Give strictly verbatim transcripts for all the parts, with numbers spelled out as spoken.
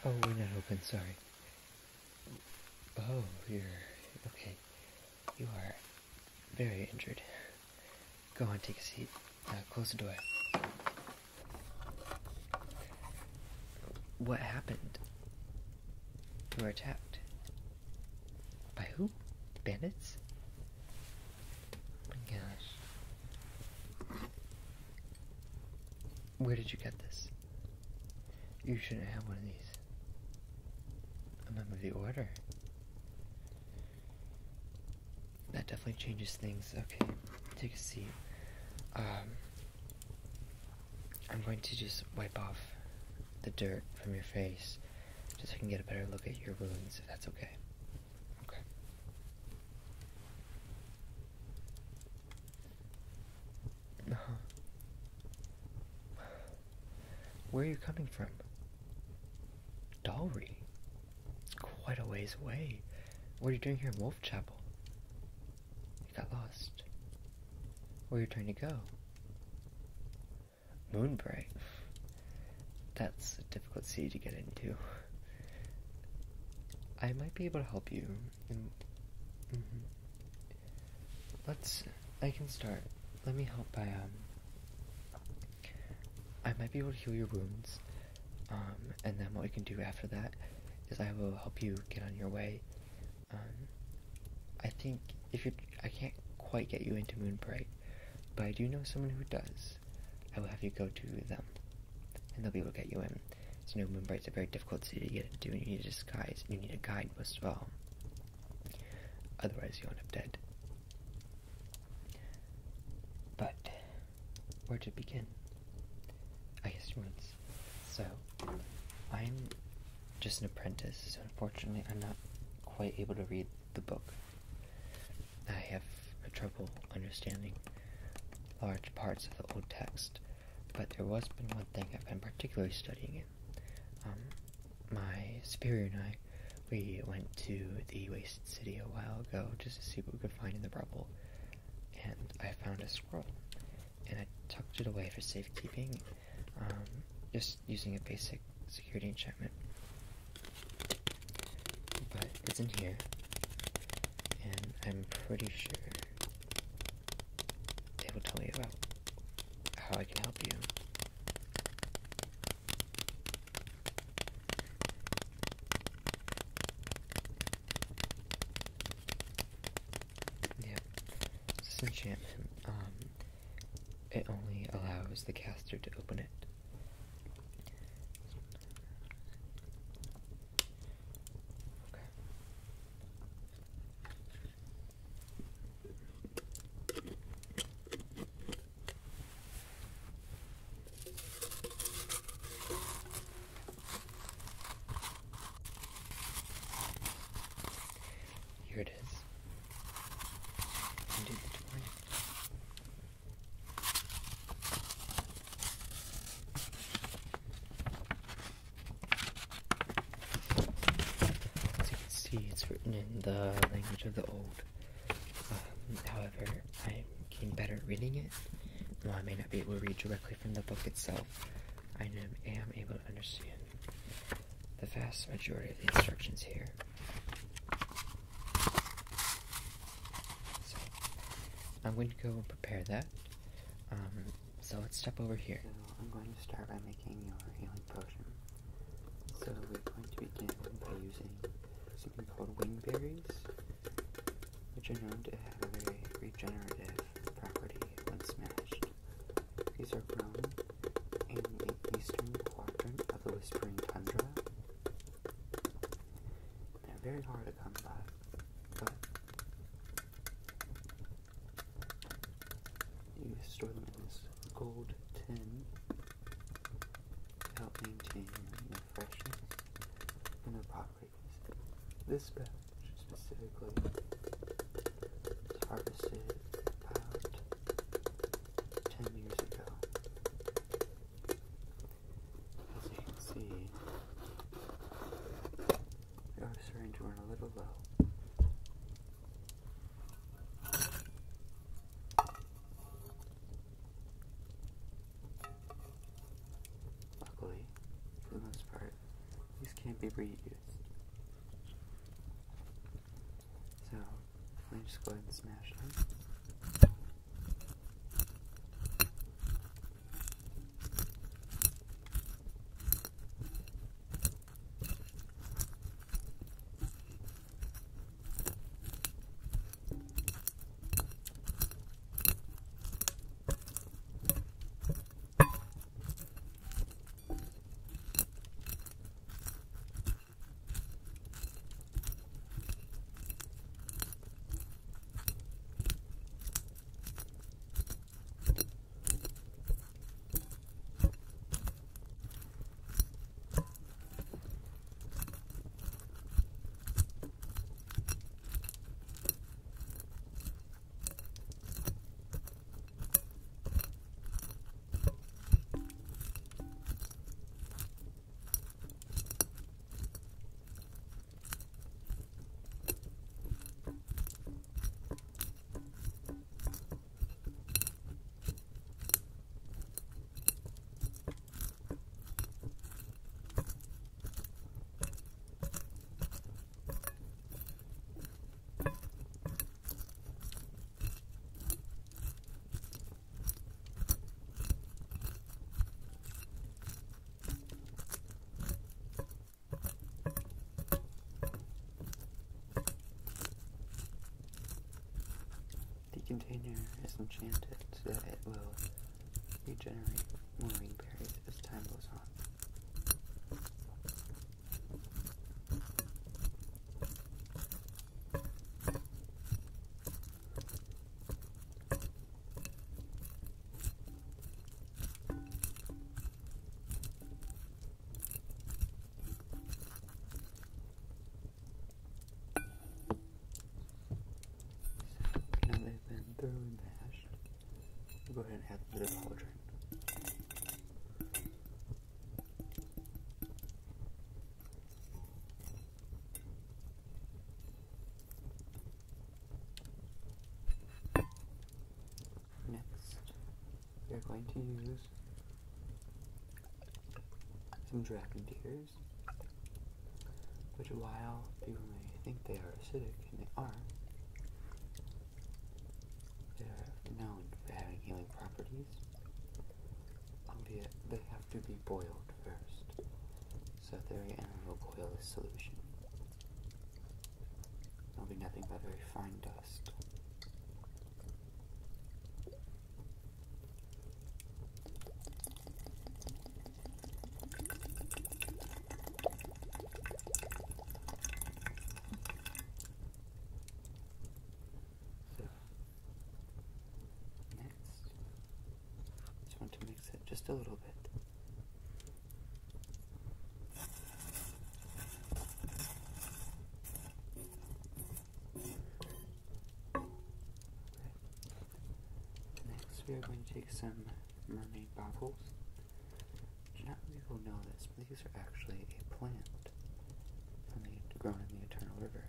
Oh, we're not open, sorry. Oh, you're... okay. You are very injured. Go on, take a seat. Uh, close the door. What happened? You were attacked. By who? Bandits? Oh my gosh. Where did you get this? You shouldn't have one of these. A member of the order. That definitely changes things. Okay, take a seat. Um, I'm going to just wipe off the dirt from your face, just so I can get a better look at your wounds, if that's okay. Okay. Uh-huh. Where are you coming from? Dalry? It's quite a ways away. What are you doing here in Wolf Chapel? You got lost. Where are you trying to go? Moonbright. That's a difficult city to get into. I might be able to help you. Mm-hmm. Let's... I can start. Let me help by, um... I might be able to heal your wounds. Um, and then what we can do after that is I will help you get on your way. Um, I think if you're... I can't quite get you into Moonbright, but I do know someone who does. I will have you go to them, and they'll be able to get you in. So you know, Moonbright's a very difficult city to get into, and you need a disguise, and you need a guide most of all. Otherwise, you'll end up dead. But, where to begin? I guess once. So, I'm just an apprentice, so unfortunately I'm not quite able to read the book. I have trouble understanding large parts of the old text, but there was been one thing I've been particularly studying it. Um, my superior and I, we went to the Wasted City a while ago just to see what we could find in the rubble, and I found a scroll, and I tucked it away for safekeeping, um, just using a basic security enchantment. But it's in here, and I'm pretty sure they will tell me about how I can help you. Yeah, this enchantment, um, it only allows the caster to open it. Here it is. Indeed, the twine. As you can see, it's written in the language of the old. Um, however, I'm getting better at reading it. While I may not be able to read directly from the book itself, I am, am able to understand the vast majority of the instructions here. I'm going to go and prepare that. Um, so let's step over here. So I'm going to start by making your healing potion. So we're going to begin by using something called wing berries, which are known to have a very regenerative property when smashed. These are grown in the eastern quadrant of the Whispering Tundra. They're very hard to come by, but you store them in this gold tin to help maintain their freshness and their properties. This batch specifically was harvested about ten years ago. As you can see, they are starting to run a little low. Luckily, for the most part, these can can't be reused. So, let me just go ahead and smash them. The container is enchanted so that it will regenerate more ring berries as time goes on. Through and mashed. We'll go ahead and add them to the cauldron. Next, we are going to use some dragon tears, which while people may think they are acidic, and they are, they're known for having healing properties, albeit they have to be boiled first, so that their energy will boil this solution. It'll be nothing but very fine dust. To mix it just a little bit. Okay. Next we are going to take some mermaid baubles. Not many people know this, but these are actually a plant from the, grown in the Eternal River.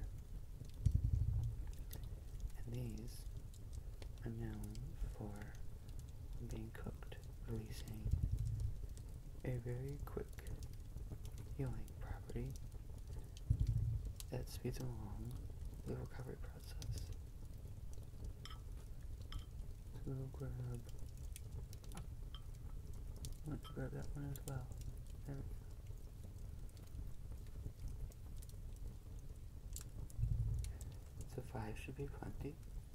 And these are known for being cooked, releasing a very quick healing property that speeds along the recovery process. So we'll grab, let's grab that one as well. There we go. So five should be plenty.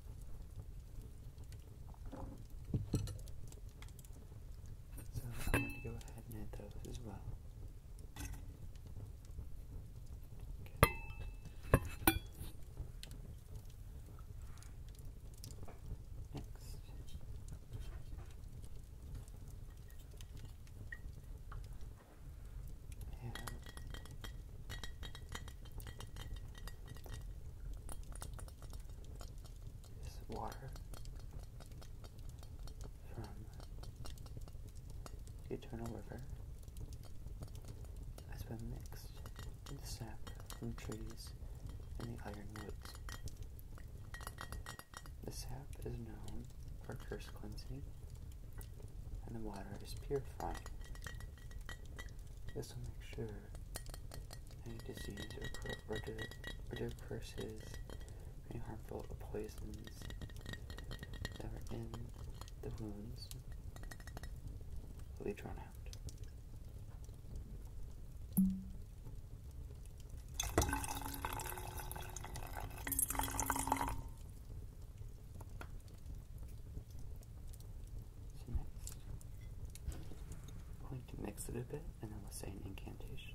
I'm going to go ahead and add those as well. Okay. Next. And this water from the Eternal River has been mixed with the sap from trees in the iron woods. The sap is known for curse cleansing, and the water is purifying. This will make sure any disease or, cur or, to, or to curses, any harmful poisons that are in the wounds will be drawn out. So next, I'm going to mix it a bit, and then we'll say an incantation.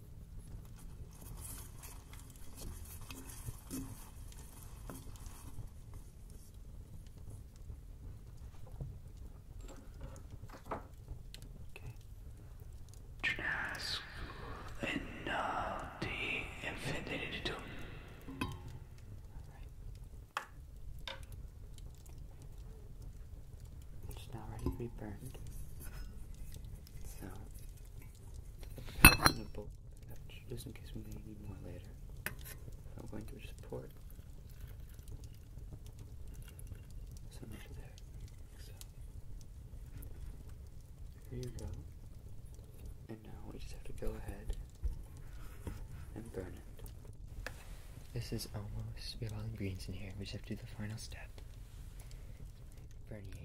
Now ready to be burned. So, in a bowl, just in case we may need more later, I'm going to just pour it so much there. So, here you go. And now we just have to go ahead and burn it. This is almost, we have all the ingredients in here. We just have to do the final step. Burniate.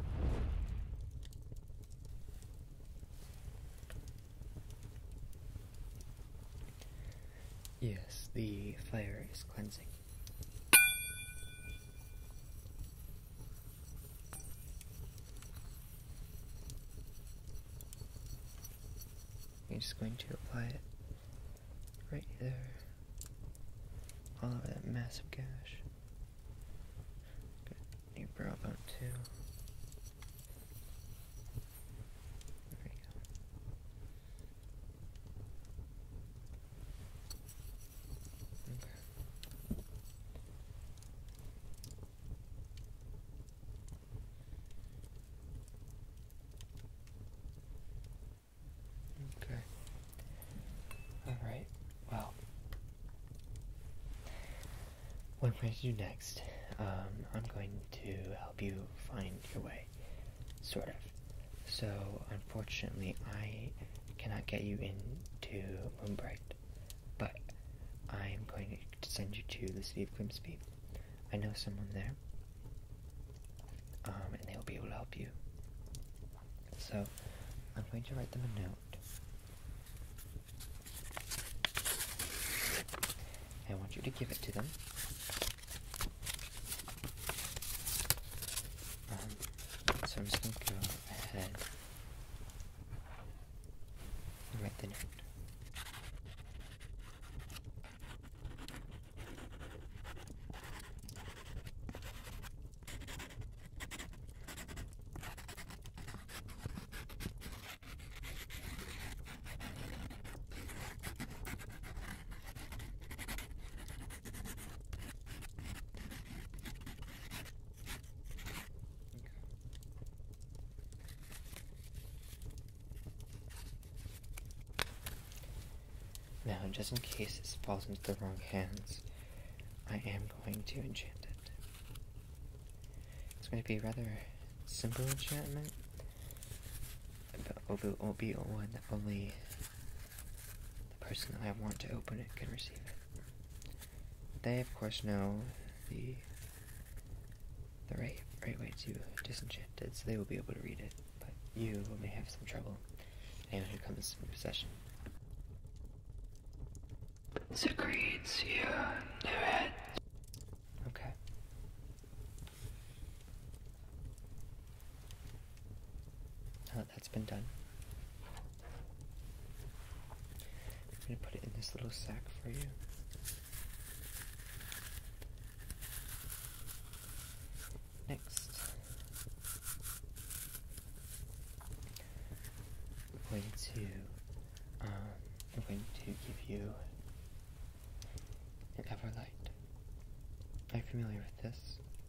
Yes, the fire is cleansing. I'm just going to apply it right there, all over that massive gash. Good. Your brow bone too. There we go. Okay. Alright, well, what I'm going to do next, um, I'm going to help you find your way, sort of. So, unfortunately, I cannot get you into Moonbright, but I am going to send you to the city of Grimsby. I know someone there, um, and they will be able to help you. So, I'm going to write them a note. I want you to give it to them. Um, so I'm just going to go ahead and write the note. Now, just in case this falls into the wrong hands, I am going to enchant it. It's going to be a rather simple enchantment, but it won't be one that only the person that I want to open it can receive it. They, of course, know the the right, right way to disenchant it, so they will be able to read it, but you may have some trouble. Anyone who comes in possession. Secretes you know it. Okay. Now that that's been done, I'm going to put it in this little sack for you. Next, I'm going to, um, I'm going to give you an Everlight. Are you familiar with this?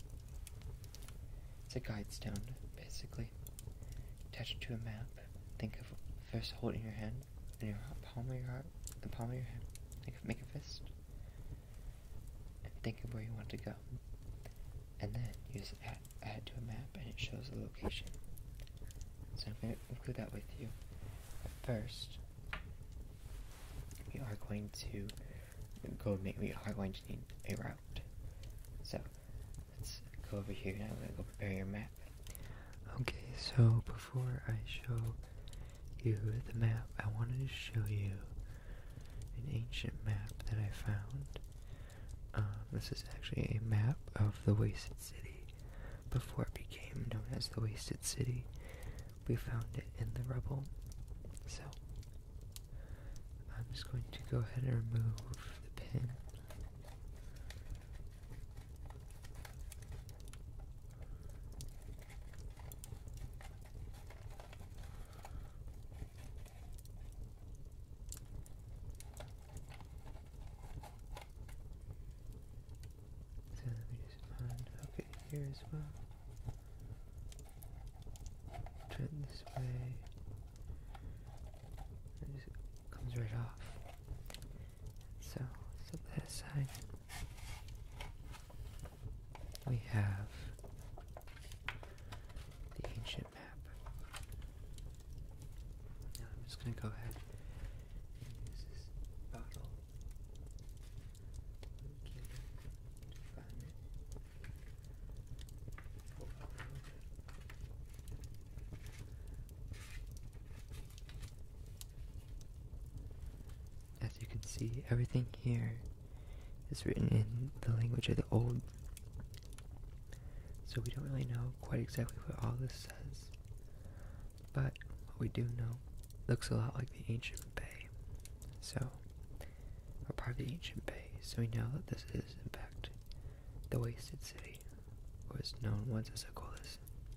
It's a guide stone, basically. Attach it to a map. Think of first holding your hand in your palm of your heart, the palm of your hand. Think of, make a fist. And think of where you want to go. And then use add, add to a map, and it shows the location. So I'm going to include that with you. But first, we we are going to go make, we are going to need a route. So, let's go over here now. I'm going to go prepare your map. Okay, so before I show you the map, I wanted to show you an ancient map that I found. Um, this is actually a map of the Wasted City before it became known as the Wasted City. We found it in the rubble. So, I'm just going to go ahead and remove the pin. So let me just find, okay, here as well. Turn this way. It just comes right off. So, set that aside. We have the ancient map. Now I'm just going to go ahead and use this bottle. Okay, to find it. Pull out a little bit. As you can see, everything here is written in the language of the old. So we don't really know quite exactly what all this says. But what we do know looks a lot like the ancient bay. So, or part of the ancient bay. So we know that this is, in fact, the Wasted City, or was known once as Ogolis.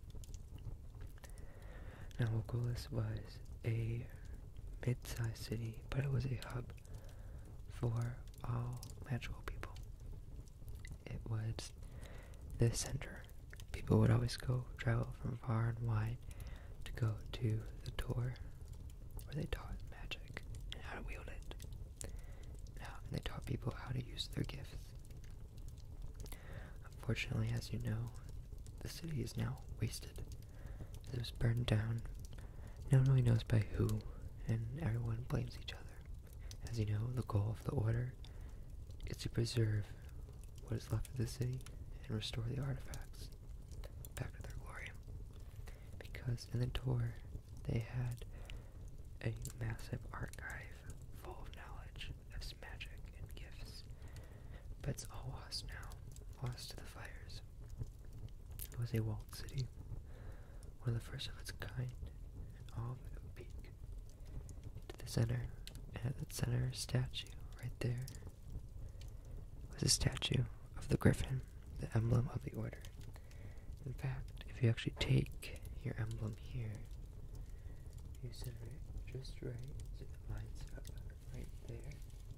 Now, Ogolis was a mid-sized city, but it was a hub for all magical people. It was the center. People would always go travel from far and wide to go to the tour where they taught magic and how to wield it. Now, and they taught people how to use their gifts. Unfortunately, as you know, the city is now wasted. It was burned down. No one really knows by who, and everyone blames each other. As you know, the goal of the Order is to preserve what is left of the city and restore the artifacts back to their glory. Because in the tour, they had a massive archive full of knowledge of magic and gifts. But it's all lost now, lost to the fires. It was a walled city, one of the first of its kind, and all of it would peak to the center. And at that center statue, right there, was a statue of the griffin, the emblem of the Order. In fact, if you actually take your emblem here, you center it just right so it lines up right there.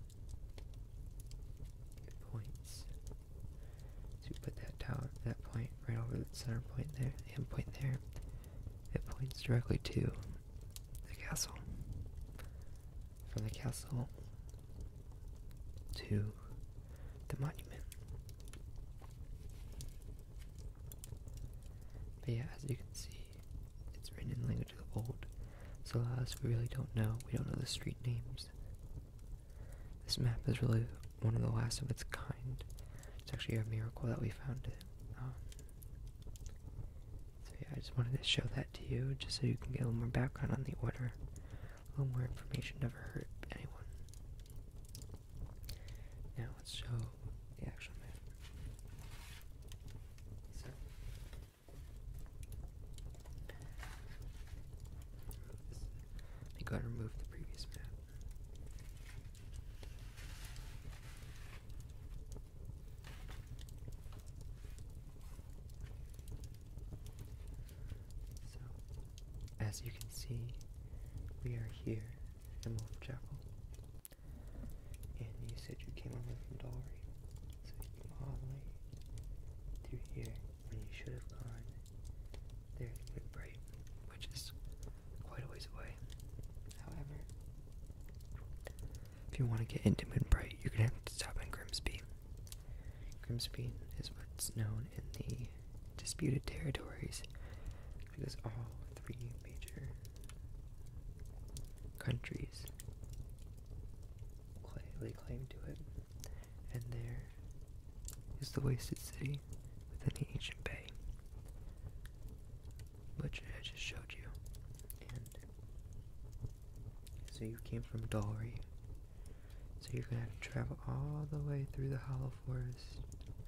It points. So you put that tower, that point right over the center point there, the end point there. It points directly to the castle. From the castle to the monument. But yeah, as you can see, it's written in the language of the old. So a lot of us we really don't know. We don't know the street names. This map is really one of the last of its kind. It's actually a miracle that we found it. Um, so yeah, I just wanted to show that to you, just so you can get a little more background on the Order. A little more information never hurt anyone. Now let's show the actual map. So, let me go ahead and remove the previous map. So, as you can see, we are here in Wolf Chapel. And you said you came over from Dalry. So you came all the way through here when you should have gone there to Midbright, which is quite a ways away. However, if you want to get into Midbright, you're going to have to stop in Grimsby. Grimsby is what's known in the disputed territories because all three major countries lay claim to it. And there is the wasted city within the ancient bay, which I just showed you. And so you came from Dalry, so you're gonna have to travel all the way through the Hollow Forest,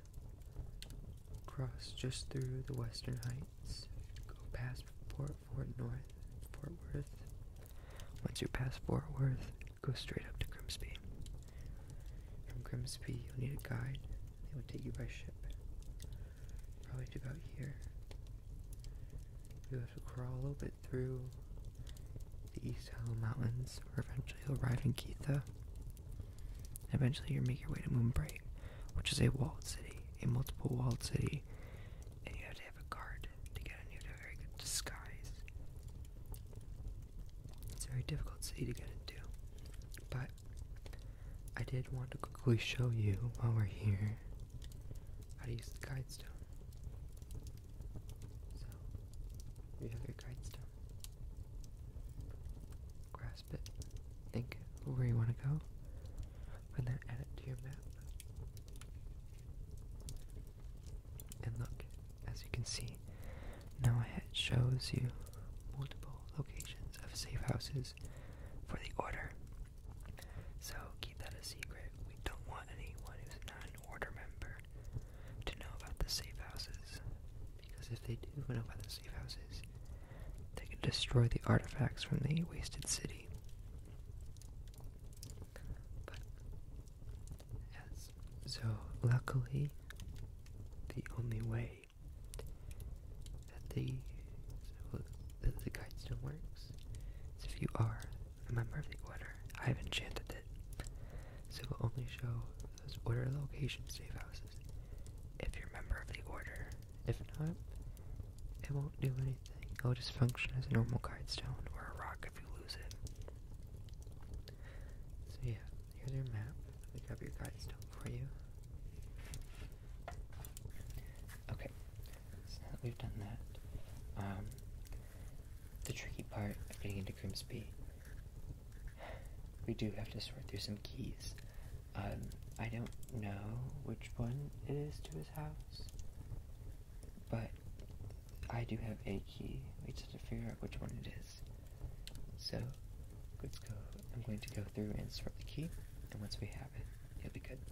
cross just through the Western Heights, go past Fort, Fort North, Fort Worth. Once you're past Fort Worth, go straight up to Grimsby. From Grimsby, you'll need a guide. They will take you by ship, probably to about here. You'll have to crawl a little bit through the East Hollow Mountains, or eventually you'll arrive in Keitha. Eventually you'll make your way to Moonbright, which is a walled city, a multiple walled city, and you have to have a guard to get in. You have to have a very good disguise. It's a very difficult city to get into, but I did want to quickly show you while we're here how to use the guide stone. So, you have your guide stone. Grasp it, think where you want to go, and then add it to your map. And look, as you can see, now it shows you multiple locations of safe houses for the Order. So keep that a secret. We don't want anyone who's not an Order member to know about the safe houses, because if they do know about the safe houses, they can destroy the artifacts from the wasted city. But yes, so luckily, the only way that the so that the guide stone works is if you are a member of the Order. I've enchanted it, so it will only show those Order location safe houses if you're a member of the Order. If not, it won't do anything. It'll just function as a normal guide stone or a rock if you lose it. So yeah, here's your map. Let me grab your guide stone for you. Okay, so now that we've done that, um, the tricky part of getting into Grimsby, we do have to sort through some keys. Um, I don't know which one it is to his house, but I do have a key. We just have to figure out which one it is. So, let's go. I'm going to go through and sort the key, and once we have it, it'll be good.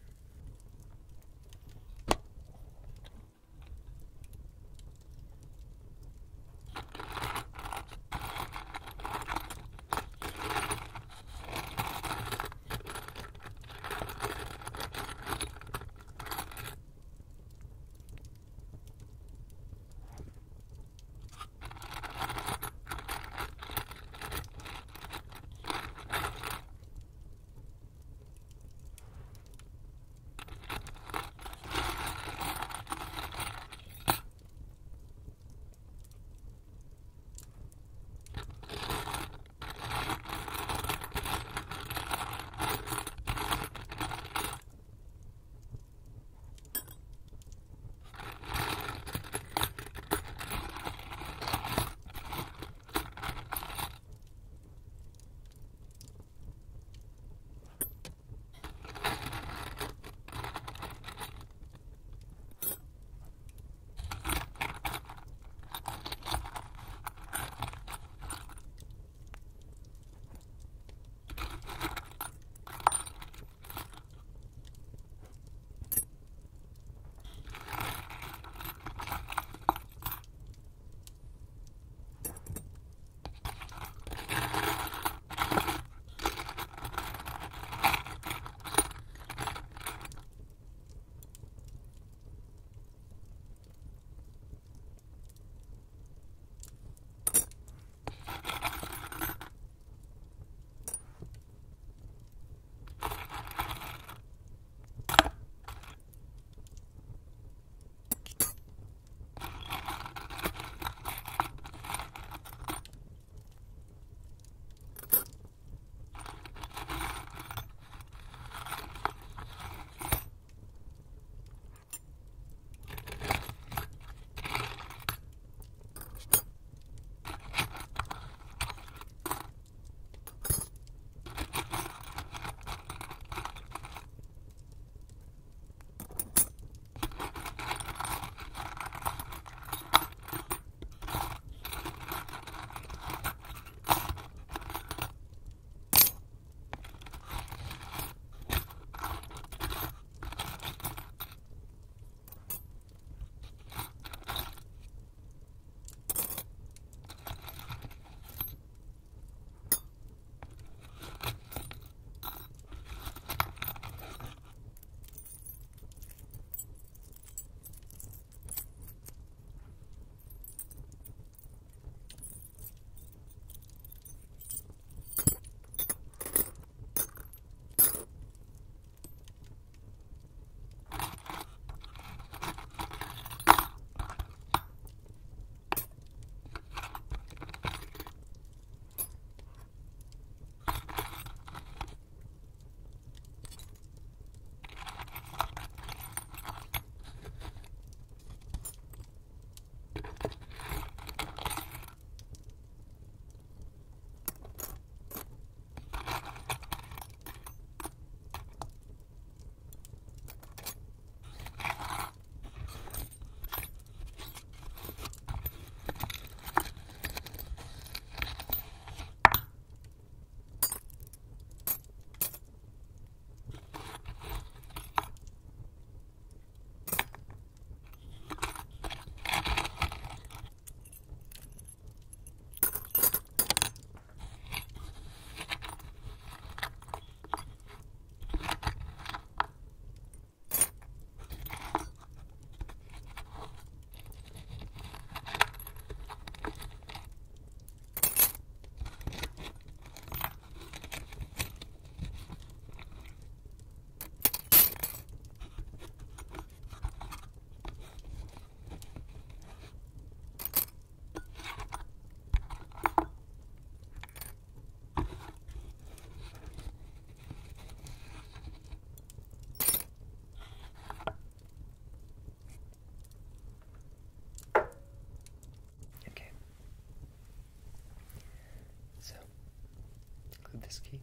this key.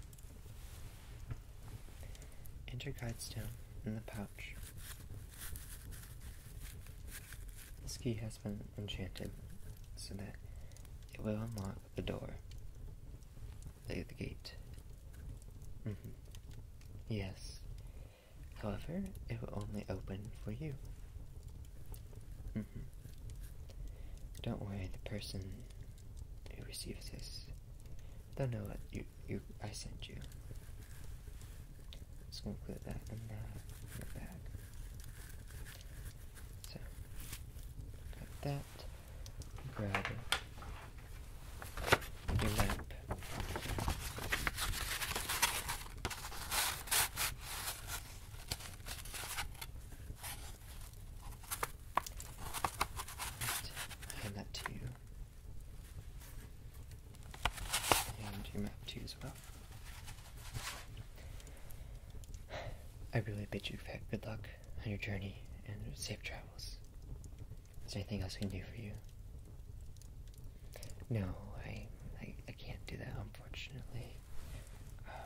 Enter guidestone in the pouch. This key has been enchanted so that it will unlock the door, the, the gate. Mm-hmm. Yes. However, it will only open for you. Mm-hmm. Don't worry, the person who receives this, they'll know what you, you I sent you. Just gonna include that in the, in the bag. So, got that. Grab your map. Hand that to you. And your map to you as well. I really bid you good luck on your journey and safe travels. Is there anything else I can do for you? No, I, I, I can't do that, unfortunately. Um,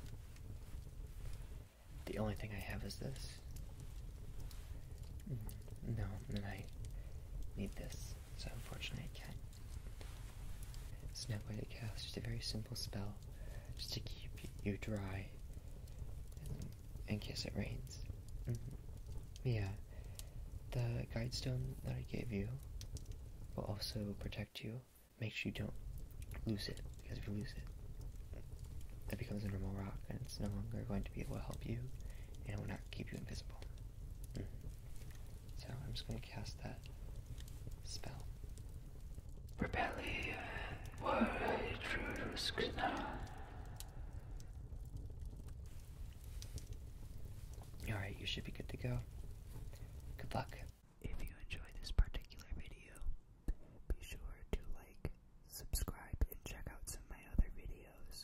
the only thing I have is this. No, and I need this, so unfortunately I can't. So now I'm going to cast just a very simple spell, just to keep you dry in case it rains. Mm-hmm. Yeah, the guidestone that I gave you will also protect you. Make sure you don't lose it, because if you lose it, it becomes a normal rock, and it's no longer going to be able to help you, and it will not keep you invisible. Mm-hmm. So I'm just going to cast that spell. Rebellion, what I true now. Alright, you should be good to go. Good luck.